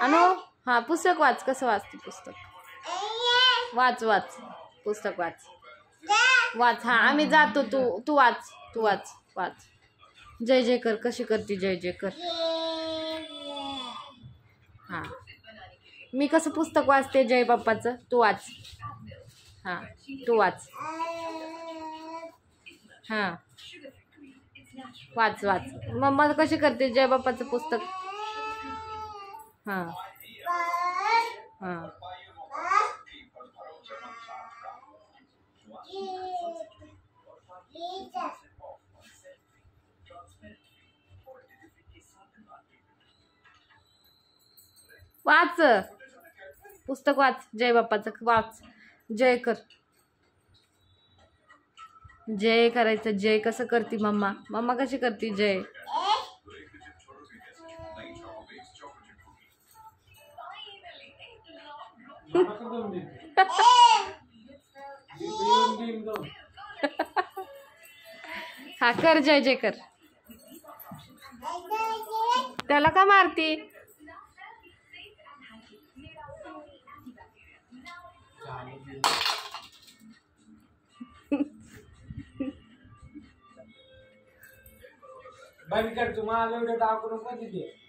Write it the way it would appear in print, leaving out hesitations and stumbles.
अनु हा पुस्तक वाच. कसं वाचते पुस्तक? वाच वाच पुस्तक वाच वाच. हा आम्ही जातो. तू तू वाच. तू वाच वाच. जय जय कर. कशी करते जय जय कर? हा मी कसं पुस्तक वाचते जय बाप्पाचं? तू वाच. हा तू वाच. हा वाच वाच. मम्मा कशी करते जय बाप्पाचं पुस्तक? हा हा वाच पुस्तक वाच. जय बाप्पाचं वाच. जय कर. जय करायचं. जय कसं करते मम्मा? मम्मा कशी करते जय? हा कर जय जय कर. त्याला का मारती? बाई कर तुम्हाला एवढं दाखवून कधी दे.